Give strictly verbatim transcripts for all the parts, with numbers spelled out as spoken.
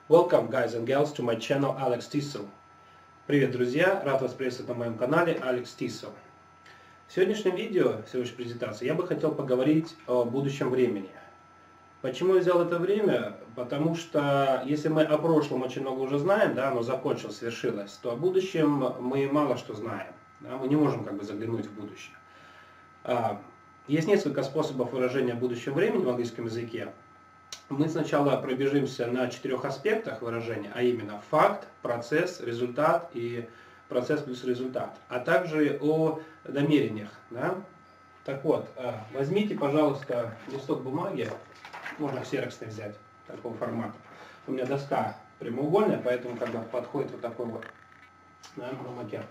Welcome, guys and girls, to my channel Alex Tissel. Привет, друзья! Рад вас приветствовать на моем канале Alex Tissel. В сегодняшнем видео, в сегодняшней презентации, я бы хотел поговорить о будущем времени. Почему я взял это время? Потому что если мы о прошлом очень много уже знаем, да, оно закончилось, свершилось, то о будущем мы мало что знаем. Да, мы не можем как бы заглянуть в будущее. Есть несколько способов выражения будущего времени в английском языке. Мы сначала пробежимся на четырех аспектах выражения, а именно факт, процесс, результат и процесс плюс результат, а также о намерениях. Да? Так вот, возьмите, пожалуйста, листок бумаги, можно ксероксный взять, такого формата. У меня доска прямоугольная, поэтому как бы подходит вот такой вот, да, макет.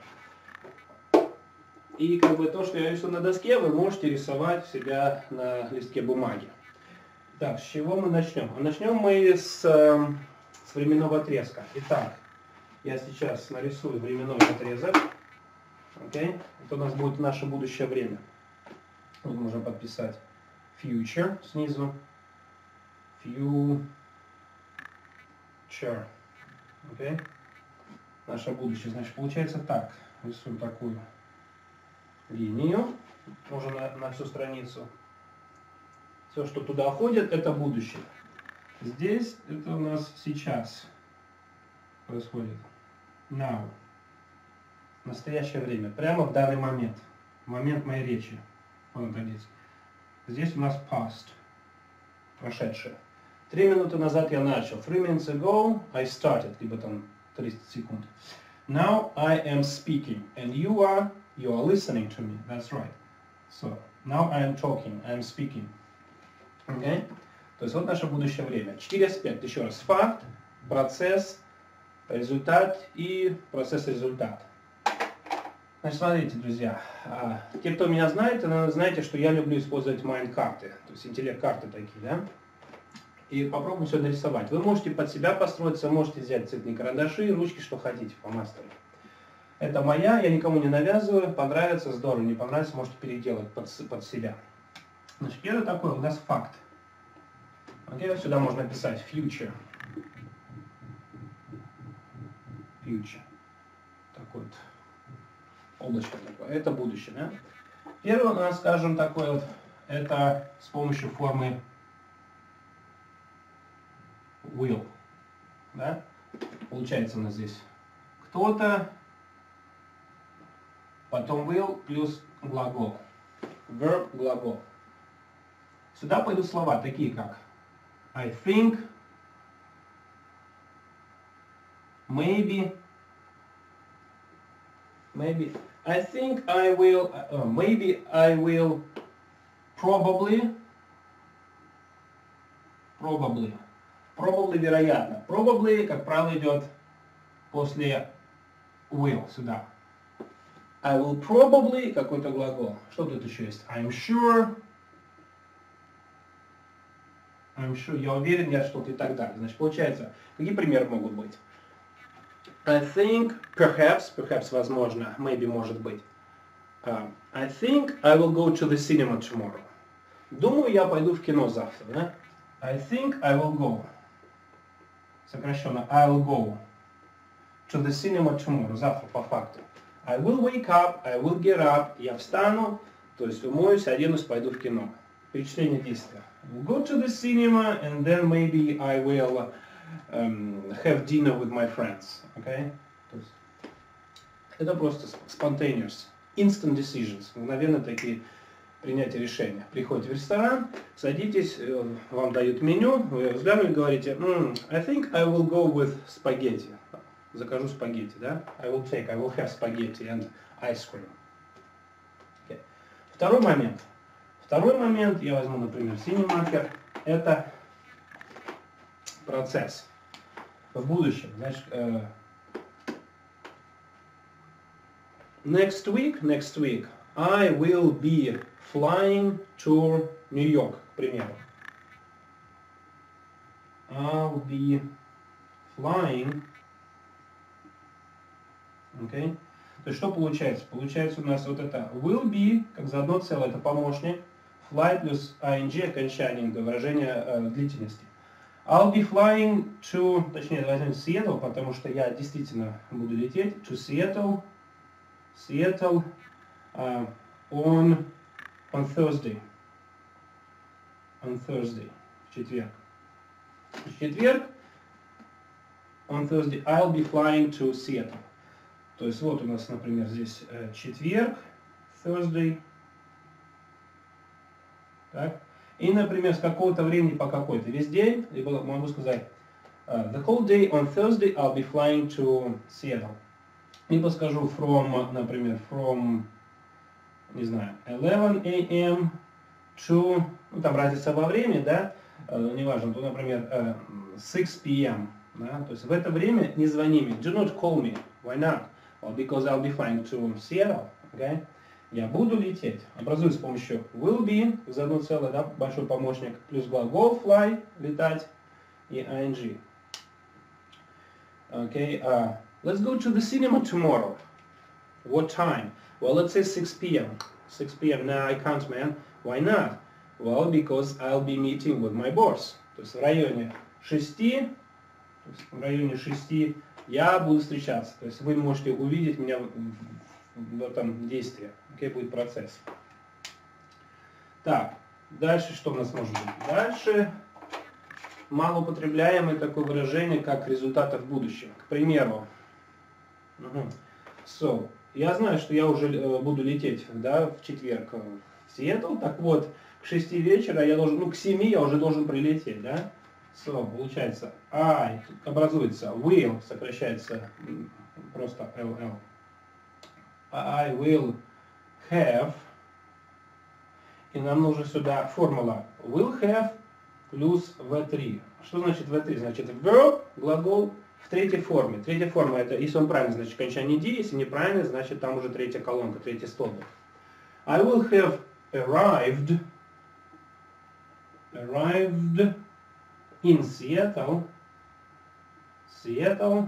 И как бы то, что я рисую на доске, вы можете рисовать себя на листке бумаги. Так, с чего мы начнем? Начнем мы с, с временного отрезка. Итак, я сейчас нарисую временной отрезок. Okay? Это у нас будет наше будущее время. Вот можно подписать future снизу. Future. Okay? Наше будущее. Значит, получается так. Рисую такую линию. Можно на, на всю страницу. Все, что туда ходит, это будущее. Здесь это у нас сейчас происходит. Now. Настоящее время. Прямо в данный момент. Момент моей речи. Вот здесь. Здесь у нас past. Прошедшее. Три минуты назад я начал. Three minutes ago I started. Либо там тридцать секунд. Now I am speaking. And you are, you are listening to me. That's right. So, now I am talking. I am speaking. Okay? То есть вот наше будущее время. Четыре аспекта. Еще раз. Факт, процесс, результат и процесс-результат. Значит, смотрите, друзья. Те, кто меня знает, наверное, знаете, что я люблю использовать майнд-карты. То есть интеллект-карты такие, да? И попробуем все нарисовать. Вы можете под себя построиться, можете взять цветные карандаши, ручки, что хотите, по мастеру. Это моя, я никому не навязываю. Понравится, здорово. Не понравится, можете переделать под, под себя. Значит, первый такой у нас факт. Okay, сюда можно написать future. Future. Такой вот облачко такое. Это будущее, да? Первый у нас, скажем, такой вот, это с помощью формы will. Да? Получается у нас здесь кто-то, потом will плюс глагол. Verb, глагол. Сюда пойдут слова, такие как I think, maybe, maybe, I think I will, uh, maybe I will, probably, probably, probably вероятно. Probably, как правило, идет после will сюда. I will probably, какой-то глагол. Что тут еще есть? I'm sure. I'm sure, я уверен, я что-то и так далее. Значит, получается, какие примеры могут быть? I think, perhaps, perhaps, возможно, maybe, может быть. Uh, I think I will go to the cinema tomorrow. Думаю, я пойду в кино завтра, да? I think I will go. Сокращенно, I'll go to the cinema tomorrow. Завтра, по факту. I will wake up, I will get up. Я встану, то есть умоюсь, оденусь, пойду в кино. Перечисление действия. We'll go to the cinema and then maybe I will um, have dinner with my friends. Okay? То есть, это просто spontaneous, instant decisions, мгновенно такие принятия решения. Приходите в ресторан, садитесь, вам дают меню, вы взглянули и говорите, mm, I think I will go with spaghetti. Закажу спагетти, да? I will take, I will have spaghetti and ice cream. Okay. Второй момент. Второй момент, я возьму, например, синий маркер, это процесс. В будущем, значит, uh, next week, next week, I will be flying to New York, к примеру. I'll be flying, okay. То есть что получается? Получается у нас вот это will be, как заодно целое, это помощник. Fly плюс ing окончание выражения э, длительности. I'll be flying to, точнее, возьмем Seattle, потому что я действительно буду лететь to Seattle, Seattle uh, on, on Thursday. On Thursday, в четверг. В четверг, on Thursday, I'll be flying to Seattle. То есть вот у нас, например, здесь э, четверг, Thursday. Так. И, например, с какого-то времени по какой-то. Весь день, либо могу сказать, uh, the whole day on Thursday I'll be flying to Seattle. Либо скажу from, например, from, не знаю, eleven a m to, ну там разница во времени, да, uh, неважно, то, например, uh, six p m Да, то есть в это время не звони мне. Do not call me. Why not? Well, because I'll be flying to Seattle. Okay? Я буду лететь. Образуется с помощью will be, за одно целое, да, большой помощник, плюс глагол fly, летать, и ing. Okay, uh, let's go to the cinema tomorrow. What time? Well, let's say six p m six p m No, I can't, man. Why not? Well, because I'll be meeting with my boss. То есть в районе шести, то есть в районе шести я буду встречаться. То есть вы можете увидеть меня в, в, в этом действии. Окей, okay, будет процесс. Так, дальше что у нас может быть? Дальше малоупотребляемое такое выражение, как результаты в будущем. К примеру, uh-huh. so, я знаю, что я уже э, буду лететь, да, в четверг в Сиэтл, так вот, к шести вечера я должен, ну, к семи я уже должен прилететь, да? So, получается, I, образуется will, сокращается просто эл эл. I will have, и нам нужно сюда формула will have плюс ви три. Что значит ви три? Значит verb, глагол в третьей форме. Третья форма, это если он правильный, значит окончание D, если неправильный, значит там уже третья колонка, третий столбик. I will have arrived, arrived in Seattle, Seattle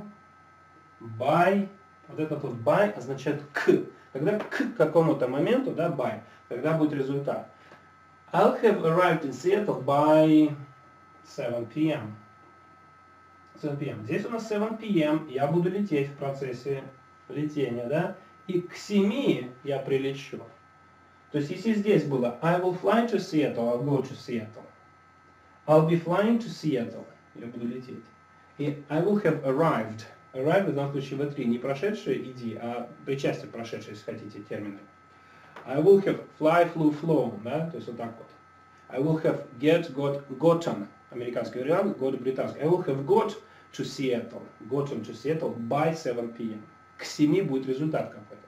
by, вот этот вот by означает к. Когда к какому-то моменту, да, by, когда будет результат. I'll have arrived in Seattle by seven p m seven p m Здесь у нас seven p m я буду лететь в процессе летения, да, и к семи я прилечу. То есть, если здесь было I will fly to Seattle, I'll go to Seattle. I'll be flying to Seattle, я буду лететь. И I will have arrived. Arrived в данном случае ви три, не прошедшее иди, а причастие прошедшее, если хотите, термины. I will have fly, flew, flown, да, то есть вот так вот. I will have get, got, gotten, американский вариант, got британский. I will have got to Seattle, gotten to Seattle by seven p m К семи будет результат какой-то.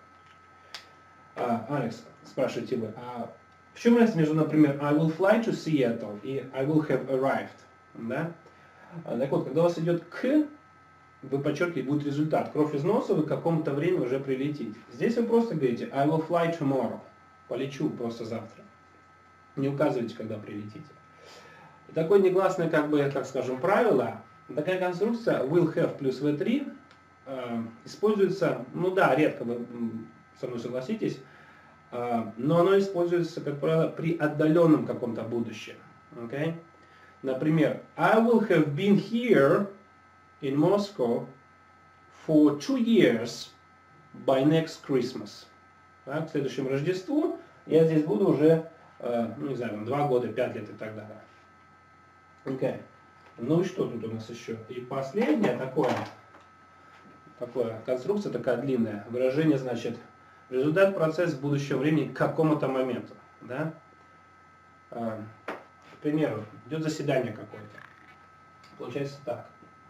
А, Алекс, спрашиваете вы, а в чем разница между, например, I will fly to Seattle и I will have arrived, да? А, так вот, когда у вас идет к, вы подчеркиваете, будет результат. Кровь из носа, вы к какому-то времени уже прилетите. Здесь вы просто говорите I will fly tomorrow. Полечу просто завтра. Не указывайте, когда прилетите. И такое негласное, как бы, как скажем, правило, такая конструкция will have плюс ви три э, используется, ну да, редко, вы со мной согласитесь, э, но оно используется, как правило, при отдаленном каком-то будущем. Okay? Например, I will have been here in Moscow for two years by next Christmas. Так, к следующему Рождеству я здесь буду уже, э, ну не знаю, два года, пять лет и так далее. Okay. Ну и что тут у нас еще? И последнее такое, такое конструкция такая длинная. Выражение значит результат процесса будущего времени к какому-то моменту. Да? Э, к примеру, идет заседание какое-то. Получается так.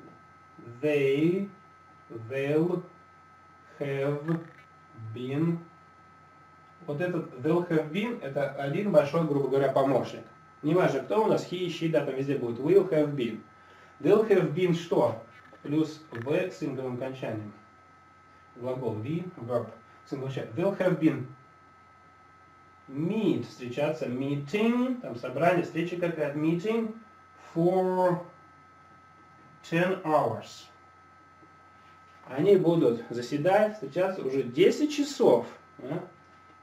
They will have been. Вот этот they'll have been это один большой, грубо говоря, помощник. Неважно, кто у нас, he, she, да, там везде будет will have been. They'll have been что? Плюс v с инговым окончанием. Глагол be, verb. They'll have been meet, встречаться, meeting, там собрание, встреча какая-то, meeting for ten hours. Они будут заседать, встречаться уже десять часов. Да?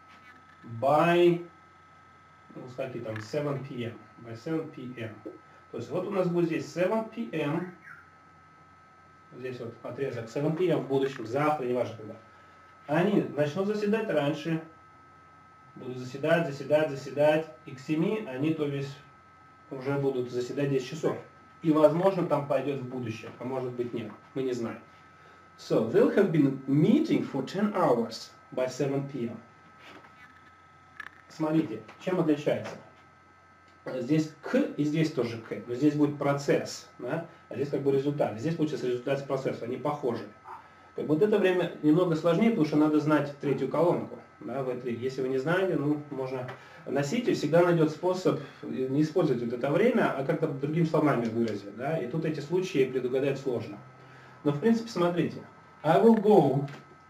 By, ну, кстати, там seven p m By seven p m То есть вот у нас будет здесь seven p m, здесь вот отрезок seven p m в будущем, завтра, неважно когда. Они начнут заседать раньше, будут заседать, заседать, заседать, и к семи они, то есть, уже будут заседать десять часов. И, возможно, там пойдет в будущее, а может быть нет, мы не знаем. So, they'll have been meeting for ten hours by seven p m Смотрите, чем отличается? Здесь к и здесь тоже к, но здесь будет процесс, да? А здесь как бы результат. Здесь получится результат процесса, они похожи. Как бы вот это время немного сложнее, потому что надо знать третью колонку. Да, в этой. Если вы не знаете, ну, можно носить, и всегда найдет способ не использовать вот это время, а как-то другими словами выразить. Да? И тут эти случаи предугадать сложно. Но в принципе, смотрите. I will go,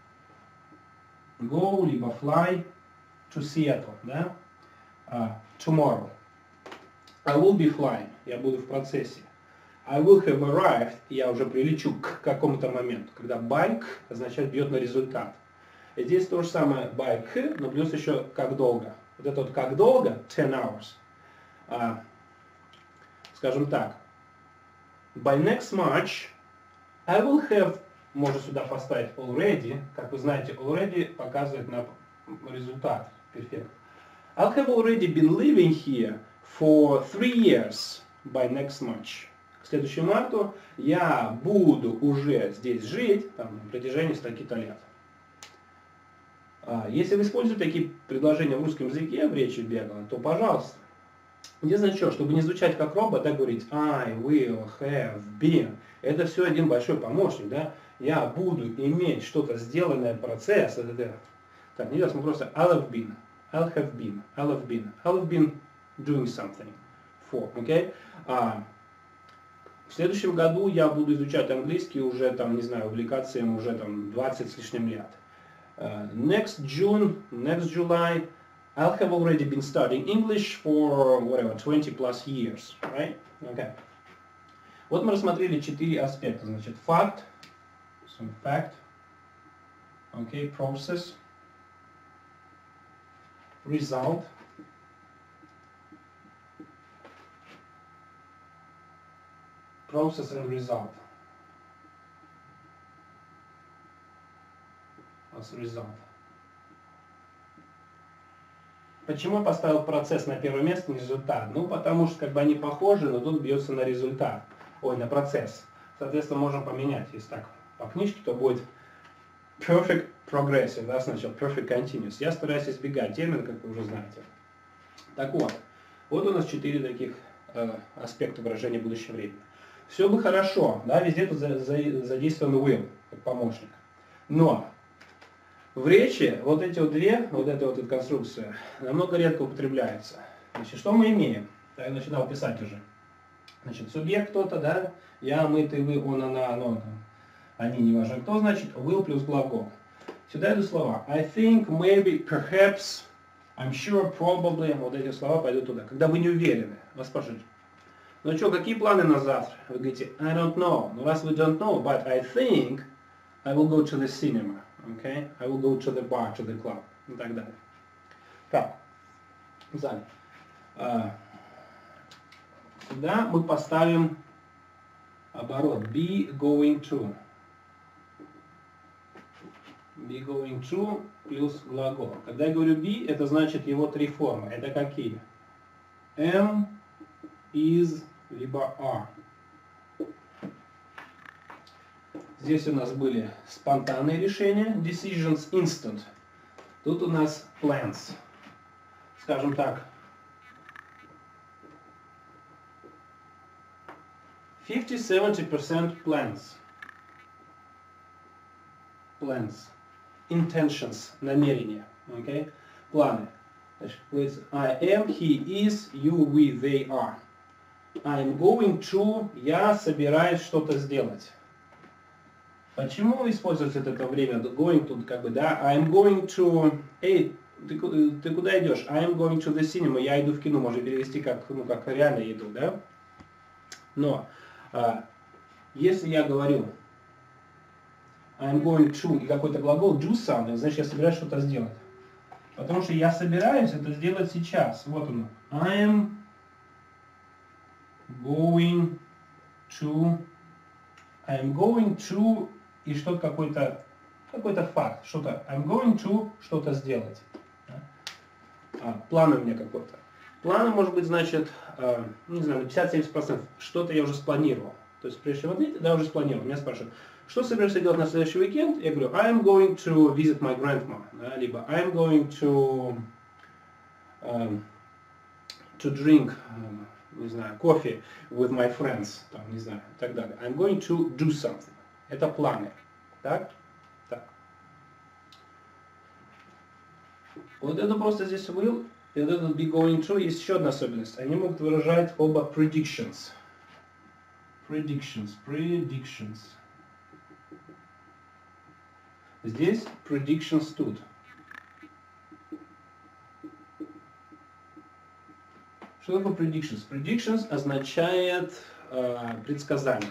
go, либо fly to Seattle, да? uh, tomorrow. I will be flying, я буду в процессе. I will have arrived, я уже прилечу к какому-то моменту, когда by к означает бьет на результат. И здесь то же самое by к, но плюс еще как долго. Вот это вот как долго, ten hours. А, скажем так, by next March, I will have, можно сюда поставить already, как вы знаете, already показывает на результат, перфект. I'll have already been living here for three years by next March. К следующему марту я буду уже здесь жить там, на протяжении стольких-то лет. Если вы используете такие предложения в русском языке, в речи бегло, то пожалуйста. Единственное, что, чтобы не звучать как робот, да, говорить I will have been. Это все один большой помощник, да. Я буду иметь что-то сделанное, процесс. Это, это. Так, не мы просто I'll have been, I'll have been, I'll have been, I'll have been doing something for, okay? А, в следующем году я буду изучать английский уже, там, не знаю, увлекаться им уже там двадцать с лишним лет. Uh, next June, next July, I'll have already been studying English for whatever twenty plus years, right? Okay. Вот мы рассмотрели четыре аспекта, значит, fact, so fact, okay, process, result, process and result. Result. Почему я поставил процесс на первое место, не результат? Ну, потому что как бы они похожи, но тут бьется на результат. Ой, на процесс. Соответственно, можем поменять. Если так по книжке, то будет perfect progressive, да, сначала perfect continuous. Я стараюсь избегать термина, как вы уже знаете. Так вот, вот у нас четыре таких э, аспекта выражения будущего времени. Все бы хорошо, да, везде тут за, за, задействован will, как помощник. Но в речи вот эти вот две, вот эта вот эта конструкция, намного редко употребляется. Значит, что мы имеем? Я начинал писать уже. Значит, субъект кто-то, да, я, мы, ты, вы, он, она, оно, они, неважно кто, значит, will плюс глагол. Сюда идут слова. I think, maybe, perhaps, I'm sure, probably. Вот эти слова пойдут туда. Когда вы не уверены, вас спрашивают, ну что, какие планы на завтра? Вы говорите, I don't know. Ну раз вы don't know, but I think I will go to the cinema. Okay? I will go to the bar, to the club. И так далее. Так. Далее. А, сюда мы поставим оборот. Be going to. Be going to плюс глагол. Когда я говорю be, это значит его три формы. Это какие? Am, is, либо are. Здесь у нас были спонтанные решения, decisions instant. Тут у нас plans. Скажем так, fifty-seventy percent plans. Plans. Intentions, намерения. Okay? Планы. Значит, I am, he is, you, we, they are. I am going to, я собираюсь что-то сделать. Почему используется это время going to, как бы, да? I'm going to, эй, ты, ты куда идешь? I'm going to the cinema, я иду в кино, можно перевести как, ну, как реально иду, да? Но, а, если я говорю I'm going to и какой-то глагол do something, значит я собираюсь что-то сделать. Потому что я собираюсь это сделать сейчас. Вот он. I am going to, I'm going to, и что-то какой-то, какой-то факт, что-то, I'm going to что-то сделать. Да? А, план у меня какой-то. План может быть, значит, э, не знаю, на пятьдесят-семьдесят процентов, что-то я уже спланировал. То есть, прежде чем ответить, да, уже спланировал. Меня спрашивают, что собираешься делать на следующий уикенд? Я говорю, I'm going to visit my grandma. Да, либо I'm going to, um, to drink, um, не знаю, coffee with my friends, там, не знаю, и так далее. I'm going to do something. Это планы. Так? Так. Вот это просто здесь will, и вот этот be going to, есть еще одна особенность. Они могут выражать оба predictions. Predictions, predictions. Здесь predictions тут. Что такое predictions? Predictions означает э, предсказание.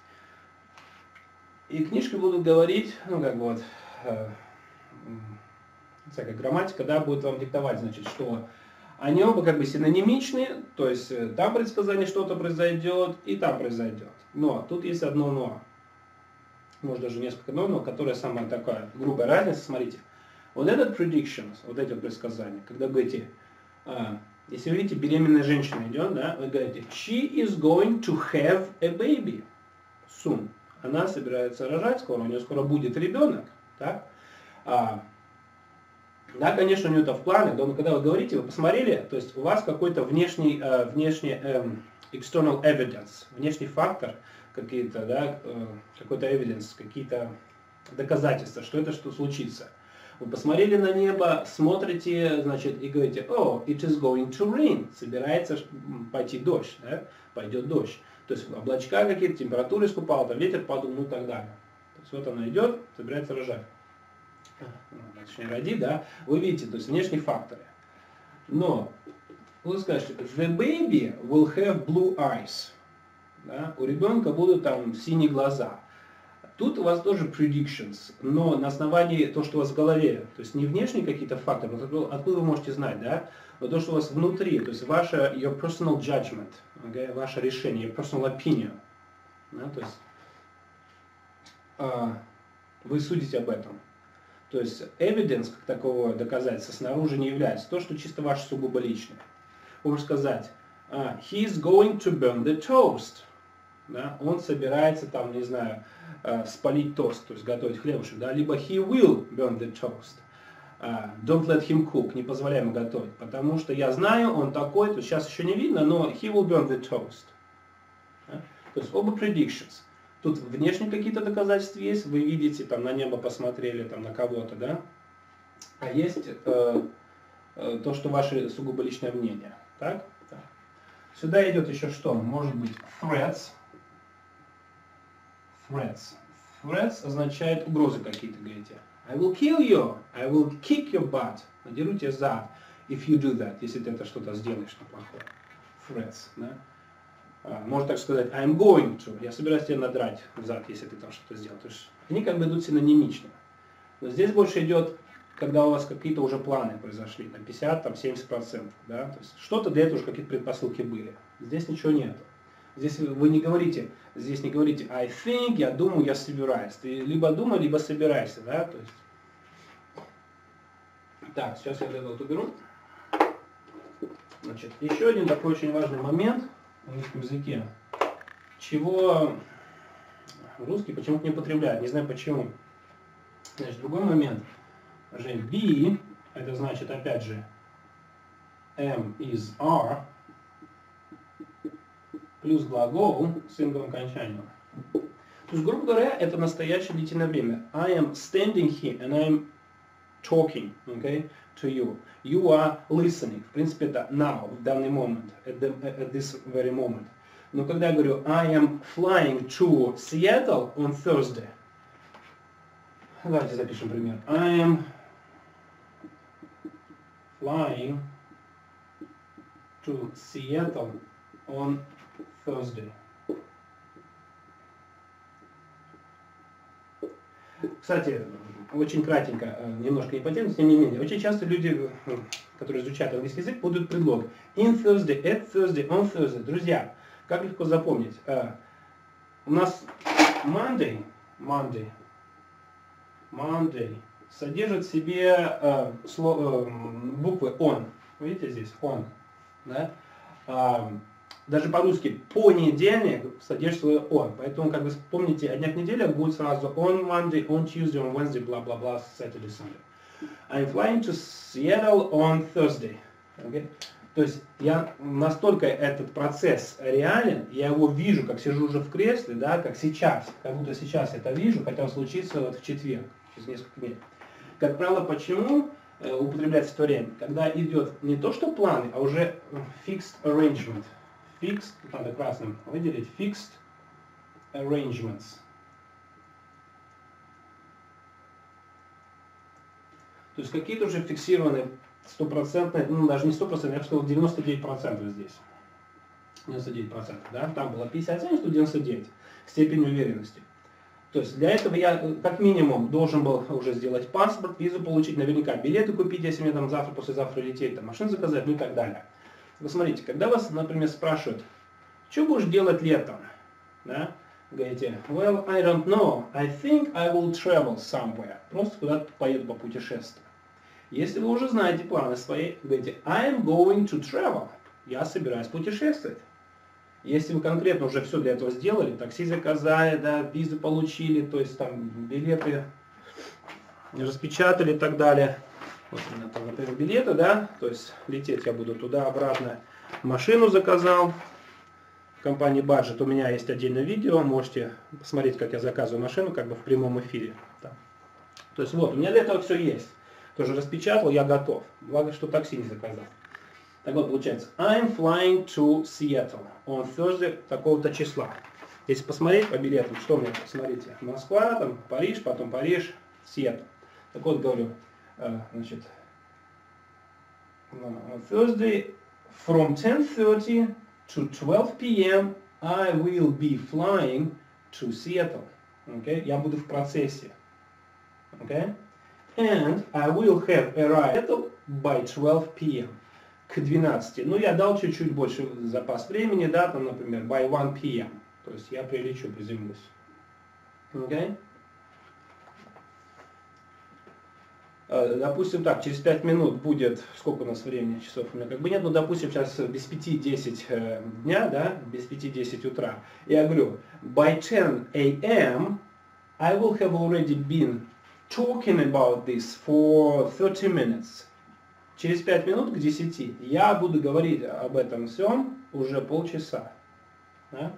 И книжки будут говорить, ну как бы вот, э, всякая грамматика, да, будет вам диктовать, значит, что они оба как бы синонимичны, то есть э, там предсказание что-то произойдет и там произойдет. Но тут есть одно но. Может даже несколько но, но которое самая такая грубая разница, смотрите. Вот этот predictions, вот эти вот предсказания, когда говорите, э, если вы видите, беременная женщина идет, да, вы говорите, she is going to have a baby soon. Она собирается рожать скоро, у нее скоро будет ребенок, так? А, да, конечно, у нее это в планах, но когда вы говорите, вы посмотрели, то есть у вас какой-то внешний, э, внешний э, external evidence, внешний фактор, какие-то, да, э, какой-то evidence, какие-то доказательства, что это что случится. Вы посмотрели на небо, смотрите, значит, и говорите, oh, it is going to rain, собирается пойти дождь, да? Пойдет дождь. То есть облачка какие-то, температура искупала, там ветер подул, ну и так далее. То есть вот она идет, собирается рожать. Точнее, роди, да, вы видите, то есть внешние факторы. Но вы скажете, the baby will have blue eyes. Да? У ребенка будут там синие глаза. Тут у вас тоже predictions, но на основании того, что у вас в голове, то есть не внешние какие-то факторы, откуда вы можете знать, да, но то, что у вас внутри, то есть ваше your personal judgment, okay, ваше решение, your personal opinion, да, то есть э, вы судите об этом. То есть evidence, как такого доказательства, снаружи не является. То, что чисто ваше сугубо личное. Вы можете сказать, uh, he is going to burn the toast. Да? Он собирается там, не знаю, uh, спалить тост, то есть готовить хлебушек. Да? Либо he will burn the toast. Uh, don't let him cook, не позволяй ему готовить. Потому что я знаю, он такой, то есть сейчас еще не видно, но he will burn the toast. Да? То есть оба predictions. Тут внешние какие-то доказательства есть, вы видите, там на небо посмотрели, там на кого-то, да? А есть э, э, то, что ваше сугубо личное мнение. Так? Так. Сюда идет еще что? Может быть threats. Threats. Threats означает угрозы какие-то, говорите. I will kill you, I will kick your butt. Надеру тебе зад, if you do that, если ты это что-то сделаешь плохое. Threats, да? Можно так сказать, I'm going to, я собираюсь тебя надрать взад, если ты там что-то сделал. То есть они как бы идут синонимично. Но здесь больше идет, когда у вас какие-то уже планы произошли, на пятьдесят-семьдесят процентов. Да? То есть что-то для этого уже какие-то предпосылки были. Здесь ничего нет. Здесь вы не говорите, здесь не говорите I think, я думаю, я собираюсь. Ты либо думай, либо собирайся. Да? То есть... Так, сейчас я это вот уберу. Значит, еще один такой очень важный момент в русском языке, чего русский почему-то не употребляет, не знаю почему. Значит, другой момент. Же be, это значит опять же am, is, are, плюс глагол с инговым окончанием. То есть, грубо говоря, это настоящее длительное время. I am standing here and I am talking, okay, to you. You are listening. В принципе, это now, в данный момент, at, the, at this very moment. Но когда я говорю I am flying to Seattle on Thursday, давайте запишем пример. I am flying to Seattle on Thursday. Кстати, очень кратенько, немножко не по теме, тем не менее, очень часто люди, которые изучают английский язык, путают предлог. In Thursday, at Thursday, on Thursday. Друзья, Как легко запомнить? Uh, у нас Monday, Monday, Monday содержит в себе uh, сло, uh, буквы on. Видите здесь? On. Да? Uh, даже по-русски понедельник содержит слово on. Поэтому, как вы помните, о днях недели будет сразу on Monday, on Tuesday, on Wednesday, бла-бла-бла, Saturday, Sunday. I'm flying to Seattle on Thursday. Okay? То есть я настолько этот процесс реален, я его вижу, как сижу уже в кресле, да, как сейчас, как будто сейчас это вижу, хотя случится вот в четверг, через несколько дней. Как правило, почему э, употребляется это время? Когда идет не то что планы, а уже fixed arrangement. Fixed, надо красным выделить, fixed arrangements. То есть какие-то уже фиксированные стопроцентные, ну даже не стопроцентные, я бы сказал девяносто девять процентов здесь. девяносто девять процентов, да? Там было пятьдесят семь, тут девяносто девять. Степень уверенности. То есть для этого я как минимум должен был уже сделать паспорт, визу получить, наверняка билеты купить, если мне там завтра, послезавтра лететь, там машину заказать, ну и так далее. Вы смотрите, когда вас, например, спрашивают, что будешь делать летом? Да? Говорите, well, I don't know, I think I will travel somewhere. Просто куда-то поеду по путешествию. Если вы уже знаете планы свои, говорите, I am going to travel. Я собираюсь путешествовать. Если вы конкретно уже все для этого сделали, такси заказали, да, визу получили, то есть там билеты распечатали и так далее. Вот у меня там, например, билеты, да, то есть лететь я буду туда-обратно. Машину заказал. В компании Budget у меня есть отдельное видео, можете посмотреть, как я заказываю машину, как бы в прямом эфире. Да. То есть вот, у меня для этого все есть. Тоже распечатал, я готов. Благо, что такси не заказал. Так вот, получается, I'm flying to Seattle on Thursday такого-то числа. Если посмотреть по билетам, что у меня, смотрите, Москва, там, Париж, потом Париж, Сиэтл. Так вот, говорю, значит, on Thursday from ten thirty to twelve p m I will be flying to Seattle. Okay? Я буду в процессе. Okay? And I will have arrived by twelve p m К двенадцати. Ну, я дал чуть-чуть больше запас времени, да, там, например, by one p m То есть я прилечу, приземлюсь. Okay? Допустим так, через пять минут будет, сколько у нас времени, часов у меня как бы нет, но допустим сейчас без пяти десять дня, да, без пяти десять утра. Я говорю, by ten a m I will have already been talking about this for thirty minutes. Через пять минут к десяти я буду говорить об этом всем уже полчаса. Да?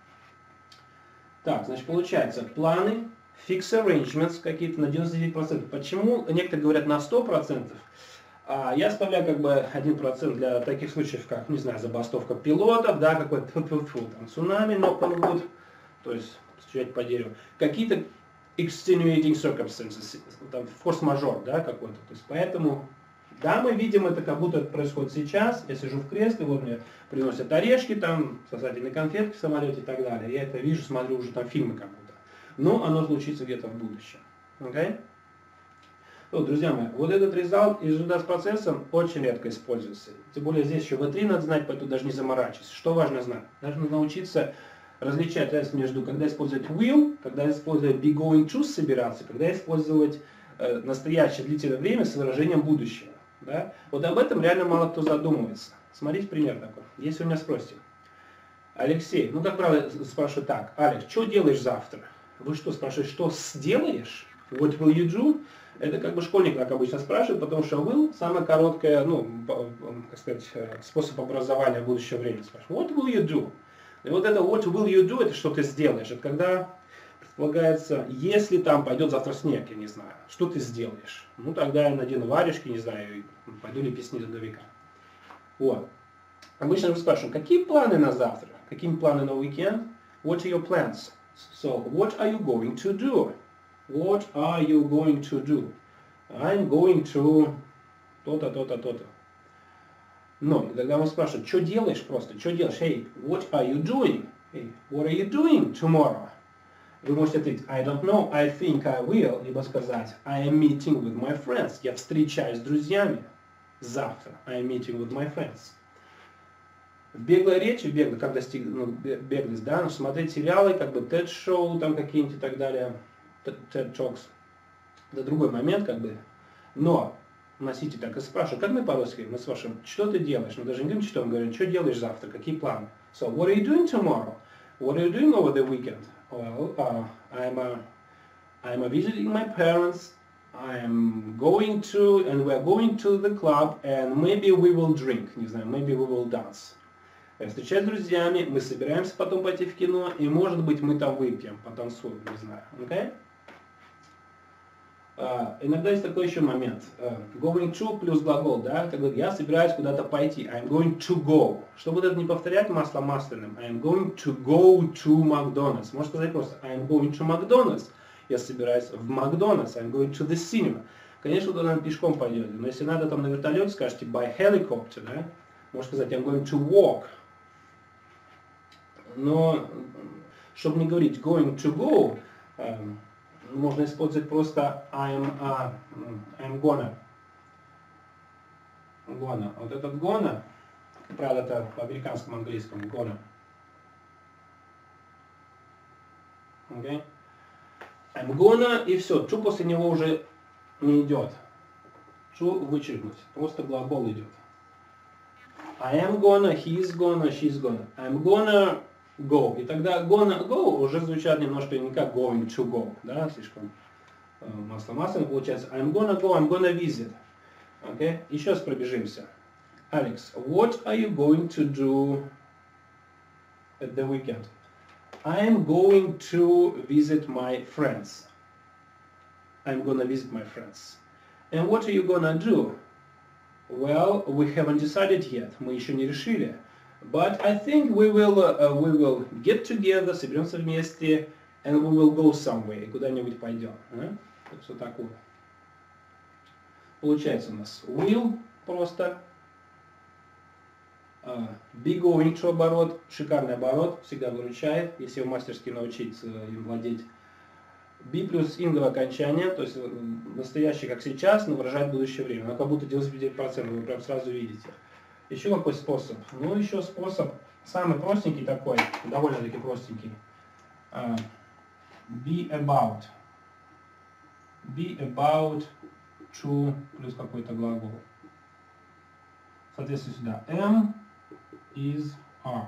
Так, значит, получается, планы, fixed arrangements какие-то на девяносто девять процентов. Почему некоторые говорят на сто процентов? А я оставляю как бы один процент для таких случаев, как, не знаю, забастовка пилотов, да, какой-то там цунами, но то есть стучать по дереву. Какие-то extenuating circumstances, там форс-мажор, да, какой-то. То есть поэтому, да, мы видим это, как будто это происходит сейчас. Я сижу в кресле, вот мне приносят орешки, там, сосательные конфетки в самолете и так далее. Я это вижу, смотрю уже там фильмы как будто. Но оно случится где-то в будущем. Okay? Вот, друзья мои, вот этот результат, результат с процессом очень редко используется. Тем более здесь еще ви три надо знать, поэтому даже не заморачивайся. Что важно знать? Нужно научиться различать разницу между, когда использовать will, когда использовать be going to собираться, когда использовать э, настоящее длительное время с выражением будущего. Да? Вот об этом реально мало кто задумывается. Смотрите пример такой. Если вы меня спросите, Алексей, ну как правило спрашивают так, Алекс, что делаешь завтра? Вы что спрашиваете, что сделаешь? What will you do? Это как бы школьник так обычно спрашивает, потому что will самая короткая, ну, как сказать, способ образования будущего времени. Спрашивает, what will you do? И вот это what will you do, это что ты сделаешь. Это когда предполагается, если там пойдет завтра снег, я не знаю, что ты сделаешь? Ну, тогда я надену варежки, не знаю, и пойду лепить снеговика. Вот. Обычно мы спрашиваем, какие планы на завтра? Какие планы на уикенд? What are your plans? So, what are you going to do? What are you going to do? I'm going to то-то, то-то, то-то. Но, когда мы спрашиваем, что делаешь просто, что делаешь? Hey, what are you doing? Hey, what are you doing tomorrow? Вы можете ответить, I don't know, I think I will, либо сказать, I am meeting with my friends. Я встречаюсь с друзьями завтра. I am meeting with my friends. В беглой речи, бегло, как достиг, ну, беглость, да, ну, смотреть сериалы, как бы TED Show, там какие-нибудь и так далее, TED Talks, это другой момент, как бы. Но носитель так и спрашивает, как мы по-русски, мы спрашиваем, что ты делаешь? Мы даже не говорим, что, мы говорим, что делаешь завтра, какие планы? So, what are you doing tomorrow? What are you doing over the weekend? Well, uh, I'm, uh, I'm uh, visiting my parents, I'm going to, and we're going to the club, and maybe we will drink, не знаю, maybe we will dance. Я встречаюсь с друзьями, мы собираемся потом пойти в кино, и может быть мы там выпьем, потанцуем, не знаю, okay? Uh, иногда есть такой еще момент. Uh, going to плюс глагол, да, когда я собираюсь куда-то пойти. I'm going to go. Чтобы вот это не повторять масло масляным. I'm going to go to McDonald's. Можно сказать просто I'm going to McDonald's. Я собираюсь в Макдональдс. I'm going to the cinema. Конечно, туда надо пешком пойдете. Но если надо там на вертолете, скажете by helicopter, да, можно сказать I'm going to walk. Но, чтобы не говорить going to go, um, можно использовать просто I'm, uh, I'm gonna. Gonna. Вот этот gonna, как правило, это по американскому английскому gonna. Okay. I'm gonna, и все. To после него уже не идет. To вычеркнуть. Просто глагол идет. I am gonna, he is gonna, she is gonna. I'm gonna go. И тогда gonna go уже звучат немножко не как going to go, да, слишком э, масло-масляно получается. I'm gonna go, I'm gonna visit. Okay? Еще раз пробежимся. Alex, what are you going to do at the weekend? I am going to visit my friends. I'm gonna visit my friends. And what are you gonna do? Well, we haven't decided yet. Мы еще не решили. But I think we will, uh, we will get together, соберемся вместе, and we will go somewhere, и куда-нибудь пойдем. Да? Так что такое. Получается у нас will просто, uh, be going to оборот, шикарный оборот, всегда выручает, если вы мастерски научиться им владеть. Be плюс инговое окончание, то есть настоящий как сейчас, но выражает будущее время. Оно как будто девяносто девять процентов, вы прям сразу видите. Еще какой способ? Ну, еще способ, самый простенький такой, довольно-таки простенький. Uh, be about. Be about to плюс какой-то глагол. Соответственно, сюда am, is, are.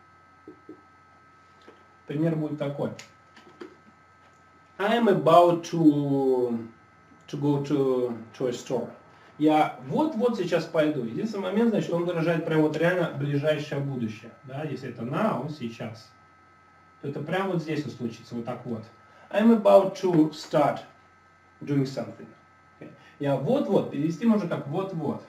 Пример будет такой. I am about to, to go to, to a store. Я вот-вот сейчас пойду. Единственный момент, значит, он выражает прямо вот реально ближайшее будущее. Да, если это now, сейчас, то это прямо вот здесь вот случится, вот так вот. I'm about to start doing something. Okay. Я вот-вот, перевести можно как вот-вот.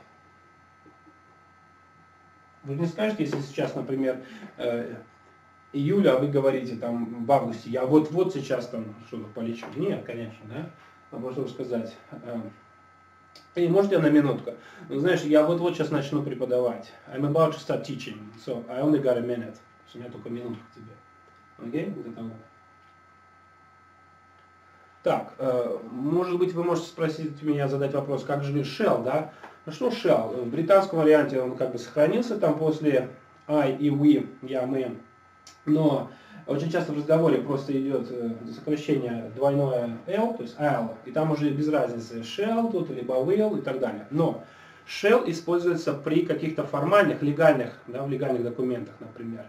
Вы не скажете, если сейчас, например, э, июля, а вы говорите там в августе, я вот-вот сейчас там что-то полечу. Нет, конечно, да. А можно сказать... Э, Ты можете на минутку? Ну, знаешь, я вот-вот сейчас начну преподавать. I'm about to start teaching, so I only got a minute. У меня только минутка к тебе. Окей? Okay? Вот это вот. Так, э, может быть, вы можете спросить меня, задать вопрос, как же shall, да? Ну что shall? В британском варианте он как бы сохранился там после I и we, я, мы. Но очень часто в разговоре просто идет сокращение двойное L, то есть I'll, и там уже без разницы shall тут, либо will и так далее. Но shall используется при каких-то формальных, легальных, да, в легальных документах, например.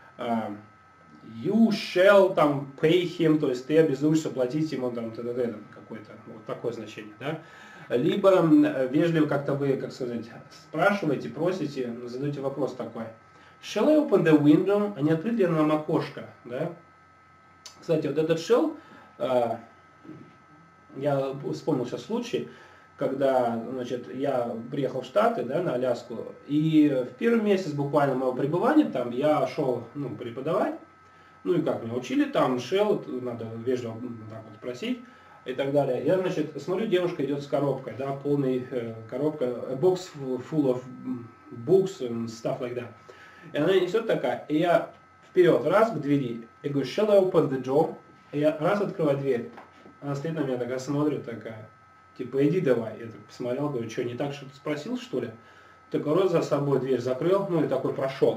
You shall там pay him, то есть ты обязуешься платить ему там какое-то, вот такое значение, да. Либо вежливо как-то вы, как сказать, спрашиваете, просите, задаете вопрос такой. Shall I open the window? А не открыть ли нам окошко? Да? Кстати, вот этот shall, э, я вспомнил сейчас случай, когда, значит, я приехал в Штаты, да, на Аляску, и в первый месяц буквально моего пребывания там я шел, ну, преподавать, ну и как меня учили, там shall, надо вежливо так вот просить и так далее. Я, значит, смотрю, девушка идет с коробкой, да, полной э, коробка, a box full of books and stuff like that. И она несет такая, и я вперед, раз к двери, я говорю, shall I open the door? И я раз открываю дверь, она стоит на меня такая, смотрит такая, типа, иди давай. Я так посмотрел, говорю, что, не так, что ты спросил, что ли? Только рот за собой дверь закрыл, ну и такой прошел.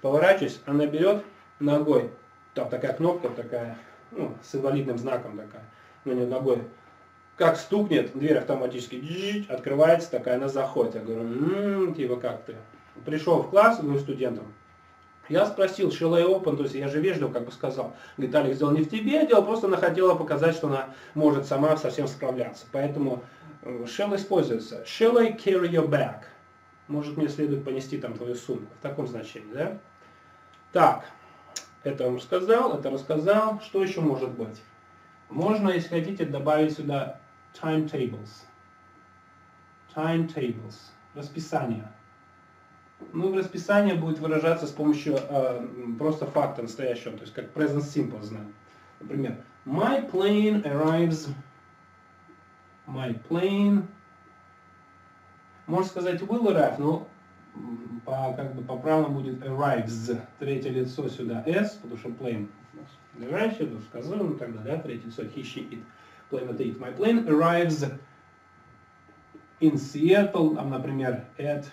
Поворачиваюсь, она берет ногой, там такая кнопка такая, ну, с инвалидным знаком такая, на нее ногой. Как стукнет, дверь автоматически открывается, такая, она заходит. Я говорю, м-м, типа как ты? Пришел в класс, говорю студентам. Я спросил, shall I open, то есть я же вежливо как бы сказал. Говорит, Алекс, дело не в тебе, дело просто она хотела показать, что она может сама совсем справляться. Поэтому shall используется. Shall I carry your bag? Может мне следует понести там твою сумку. В таком значении, да? Так, это вам рассказал, это рассказал. Что еще может быть? Можно, если хотите, добавить сюда timetables. Timetables. Расписание. Ну, расписание будет выражаться с помощью э, просто факта настоящего, то есть как present simple знаем. Например, my plane arrives. My plane. Можно сказать will arrive, но по, как бы, по правилам будет arrives. Третье лицо сюда s, потому что plane ближайшее, сказуем и так далее. Да? Третье лицо he, she, it. Plane это it. My plane arrives in Seattle, там, например, at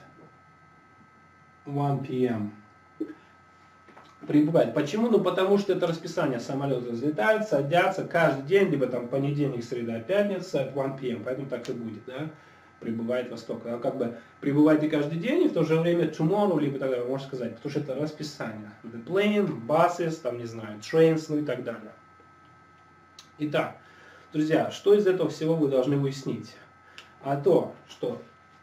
one p m Прибывает. Почему? Ну потому что это расписание. Самолеты взлетают, садятся каждый день, либо там понедельник, среда, пятница, at one p m Поэтому так и будет, да? Прибывает восток. А как бы прибывает и каждый день, и в то же время tomorrow, либо так далее, можно сказать, потому что это расписание. The plane, buses, там не знаю, trains, ну и так далее. Итак, друзья, что из этого всего вы должны выяснить? А то, что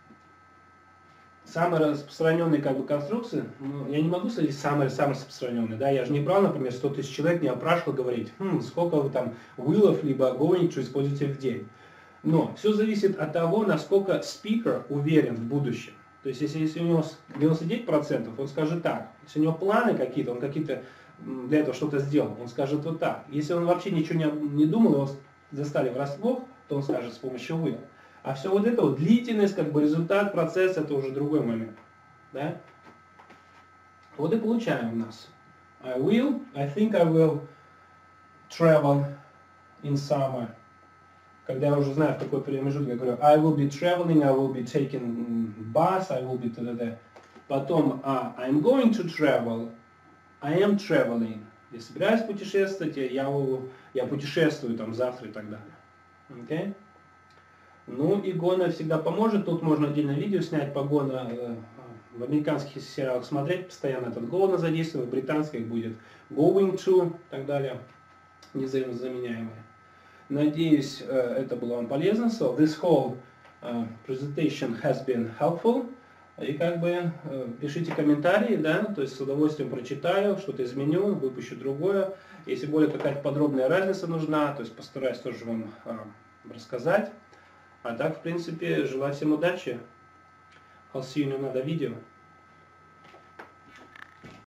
самые распространенные как бы конструкции, ну, я не могу сказать самые, самые распространенные, да, я же не брал, например, сто тысяч человек, не опрашивал говорить, хм, сколько вы там will'ов, либо going to используете в день. Но все зависит от того, насколько спикер уверен в будущем. То есть, если, если у него девяносто девять процентов, он скажет так. Если у него планы какие-то, он какие-то для этого что-то сделал, он скажет вот так. Если он вообще ничего не, не думал, его застали врасплох, то он скажет с помощью will. А все вот это вот, длительность, как бы результат, процесс, это уже другой момент. Да? Вот и получаем у нас. I will, I think I will travel in summer. Когда я уже знаю, в какой промежуток, я говорю, I will be traveling, I will be taking bus, I will be т.д. Потом, uh, I'm going to travel, I am traveling. Я собираюсь путешествовать, я, я путешествую там завтра и так далее. Okay? Ну и gonna всегда поможет. Тут можно отдельное видео снять по gonna. Э, в американских сериалах смотреть, постоянно этот gonna задействован, в британских будет going to и так далее. Незаменяемые. Надеюсь, это было вам полезно. So this whole uh, presentation has been helpful. И как бы uh, пишите комментарии, да, то есть с удовольствием прочитаю, что-то изменю, выпущу другое. Если более какая-то подробная разница нужна, то есть постараюсь тоже вам uh, рассказать. А так, в принципе, желаю всем удачи. I'll see you in another video.